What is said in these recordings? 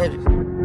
Hendrix.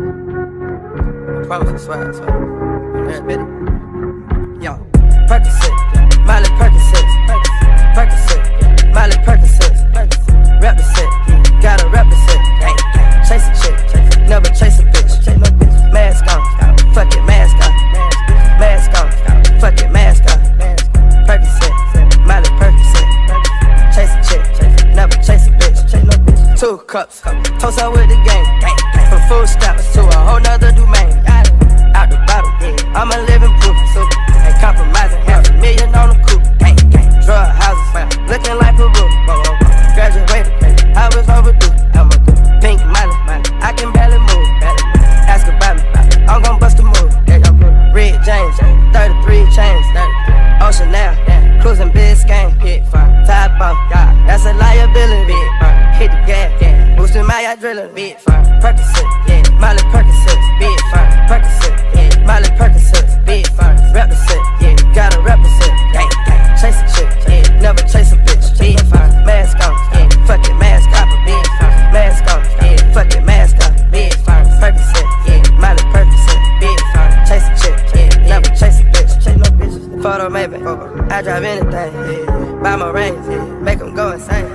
I promise I swear, I swear. Yeah, bitch. Yo, Percocet, Miley Percocet, Percocet, Miley Percocet, represent, gotta represent. Chase a chick, never chase a bitch. Mask on, fuck it, mask on. Mask on, fuck it, mask on. Percocet, Miley Percocet, chase a chick, never chase a bitch. 2 cups, toast up with the game. From food stamps to a whole nother domain. Out the bottle, I'm a living proof. Ain't compromising, $500,000 on the coupe. Drug houses, looking like Peru. Graduated, I was overdue. Pink Miley, I can barely move. Ask about me, I'm gon' bust a move. Red James, 33 chains. Ocean now, cruising Biscayne. Top off, that's a liability. Hit the gas, boosting my adrenaline. Percocet, Miley Percocet, Percocet, Miley Percocet, represent, gotta represent. Chase a chick, never chase a bitch. Mask on, fuck it, mask on. Mask on, fuck it, mask on. Percocet, Miley Percocet, chase a chick, never chase a bitch. Photo maybe, I drive anything. Buy my range, make them go insane.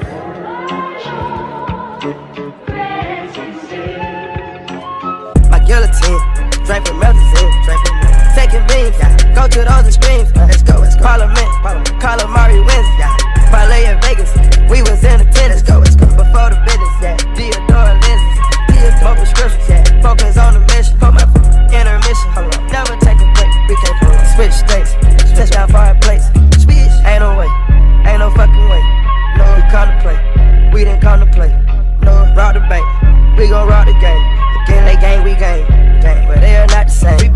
My guillotine, drink from Melazine, taking beans, go to those extremes. Let's go, Parliament, Calamari wins. Parlay in Vegas, we was in attendance. Before the business, Theodore lenses, more prescriptions, focus on the mission. Intermission, never take a break. We can't switch states, touchdown foreign plates. Ain't no way, ain't no fucking way. No, we come to play, we didn't come to play. No, rob the bank, we gon' rob the game. Again, they gang, we gang, but they are not the same.